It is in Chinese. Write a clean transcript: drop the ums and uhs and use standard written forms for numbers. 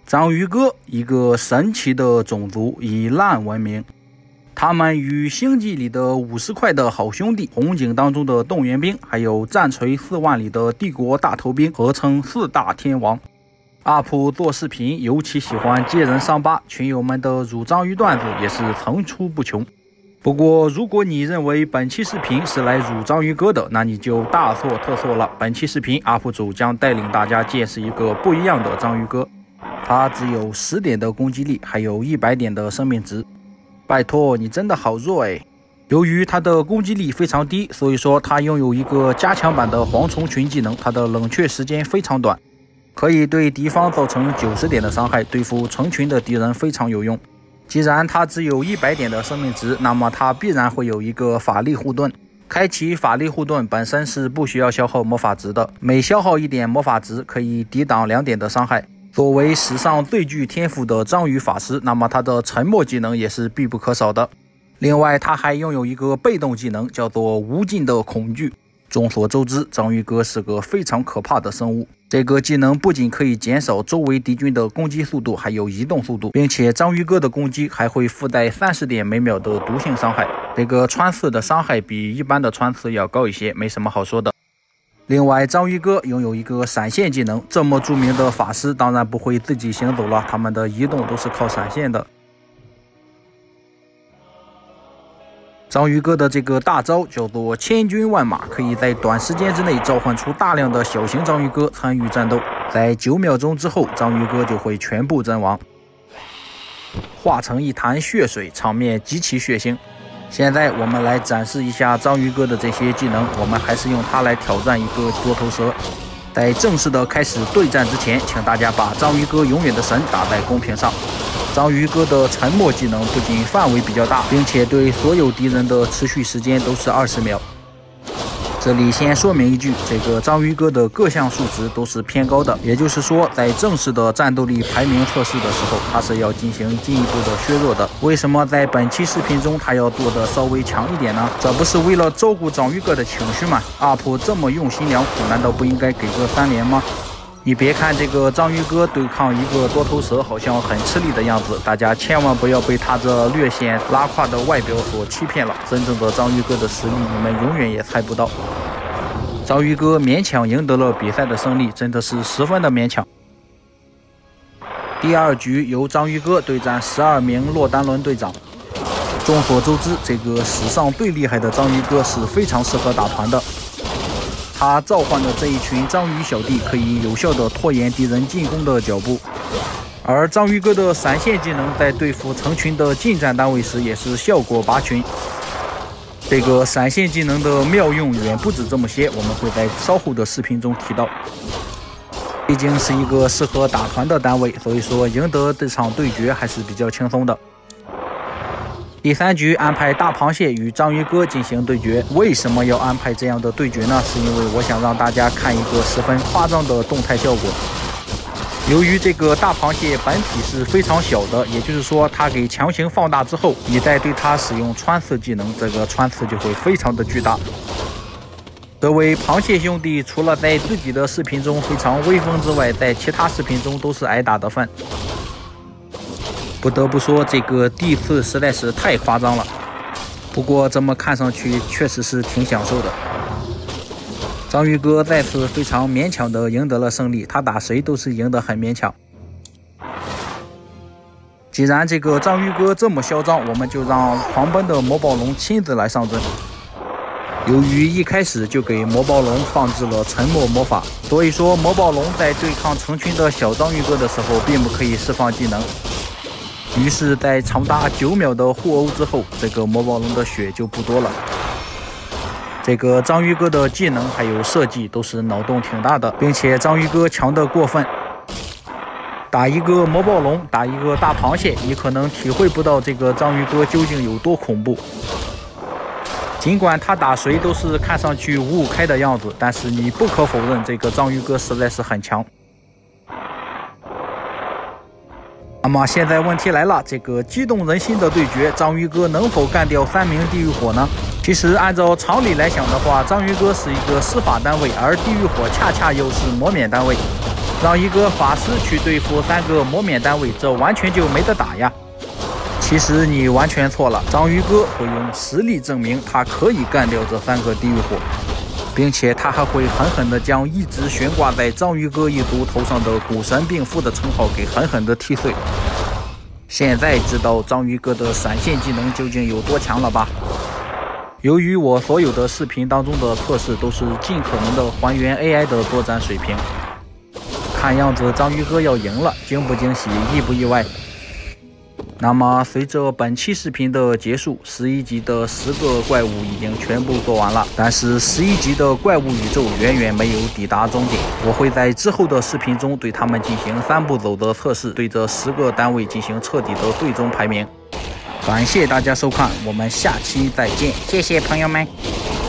章鱼哥，一个神奇的种族，以烂闻名。他们与星际里的50块的好兄弟、红警当中的动员兵，还有战锤4万里的帝国大头兵，合称4大天王。UP做视频尤其喜欢揭人伤疤，群友们的辱章鱼段子也是层出不穷。不过，如果你认为本期视频是来辱章鱼哥的，那你就大错特错了。本期视频 UP 主将带领大家见识一个不一样的章鱼哥。他只有10点的攻击力，还有100点的生命值。拜托，你真的好弱哎！由于他的攻击力非常低，所以说他拥有一个加强版的蝗虫群技能，他的冷却时间非常短，可以对敌方造成90点的伤害，对付成群的敌人非常有用。既然他只有100点的生命值，那么他必然会有一个法力护盾。开启法力护盾本身是不需要消耗魔法值的，每消耗1点魔法值可以抵挡2点的伤害。作为史上最具天赋的章鱼法师，那么他的沉默技能也是必不可少的。另外，他还拥有一个被动技能，叫做无尽的恐惧。众所周知，章鱼哥是个非常可怕的生物。这个技能不仅可以减少周围敌军的攻击速度，还有移动速度，并且章鱼哥的攻击还会附带30点每秒的毒性伤害。这个穿刺的伤害比一般的穿刺要高一些，没什么好说的。另外，章鱼哥拥有一个闪现技能，这么著名的法师当然不会自己行走了，他们的移动都是靠闪现的。章鱼哥的这个大招叫做千军万马，可以在短时间之内召唤出大量的小型章鱼哥参与战斗，在9秒钟之后，章鱼哥就会全部阵亡，化成一潭血水，场面极其血腥。现在我们来展示一下章鱼哥的这些技能，我们还是用它来挑战一个多头蛇。在正式的开始对战之前，请大家把章鱼哥永远的神打在公屏上。章鱼哥的沉默技能不仅范围比较大，并且对所有敌人的持续时间都是20秒。这里先说明一句，这个章鱼哥的各项数值都是偏高的，也就是说，在正式的战斗力排名测试的时候，它是要进行进一步的削弱的。为什么在本期视频中它要做的稍微强一点呢？这不是为了照顾章鱼哥的情绪吗？UP这么用心良苦，难道不应该给个3连吗？你别看这个章鱼哥对抗一个多头蛇好像很吃力的样子，大家千万不要被他这略显拉胯的外表所欺骗了。真正的章鱼哥的实力，你们永远也猜不到。章鱼哥勉强赢得了比赛的胜利，真的是十分的勉强。第2局由章鱼哥对战12名洛丹伦队长。众所周知，这个史上最厉害的章鱼哥是非常适合打团的。他召唤的这一群章鱼小弟可以有效地拖延敌人进攻的脚步，而章鱼哥的闪现技能在对付成群的近战单位时也是效果拔群。这个闪现技能的妙用远不止这么些，我们会在稍后的视频中提到。毕竟是一个适合打团的单位，所以说赢得这场对决还是比较轻松的。第3局安排大螃蟹与章鱼哥进行对决。为什么要安排这样的对决呢？是因为我想让大家看一个十分夸张的动态效果。由于这个大螃蟹本体是非常小的，也就是说它给强行放大之后，你再对它使用穿刺技能，这个穿刺就会非常的巨大。这位螃蟹兄弟除了在自己的视频中非常威风之外，在其他视频中都是挨打的份。不得不说，这个第一次实在是太夸张了。不过这么看上去确实是挺享受的。章鱼哥再次非常勉强的赢得了胜利，他打谁都是赢得很勉强。既然这个章鱼哥这么嚣张，我们就让狂奔的魔暴龙亲自来上阵。由于一开始就给魔暴龙放置了沉默魔法，所以说魔暴龙在对抗成群的小章鱼哥的时候并不可以释放技能。于是，在长达9秒的互殴之后，这个魔暴龙的血就不多了。这个章鱼哥的技能还有设计都是脑洞挺大的，并且章鱼哥强得过分。打一个魔暴龙，打一个大螃蟹，你可能体会不到这个章鱼哥究竟有多恐怖。尽管他打谁都是看上去5-5开的样子，但是你不可否认，这个章鱼哥实在是很强。那么现在问题来了，这个激动人心的对决，章鱼哥能否干掉3名地狱火呢？其实按照常理来想的话，章鱼哥是一个施法单位，而地狱火恰恰又是魔免单位。 让一个法师去对付3个磨面单位，这完全就没得打呀。其实你完全错了，章鱼哥会用实力证明他可以干掉这3个地狱火，并且他还会狠狠地将一直悬挂在章鱼哥一族头上的股神病夫的称号给狠狠地踢碎。现在知道章鱼哥的闪现技能究竟有多强了吧？由于我所有的视频当中的测试都是尽可能的还原 AI 的作战水平，看样子章鱼哥要赢了，惊不惊喜，意不意外？那么随着本期视频的结束，11级的10个怪物已经全部做完了，但是11级的怪物宇宙远远没有抵达终点。我会在之后的视频中对他们进行3步走的测试，对这10个单位进行彻底的最终排名。感谢大家收看，我们下期再见，谢谢朋友们。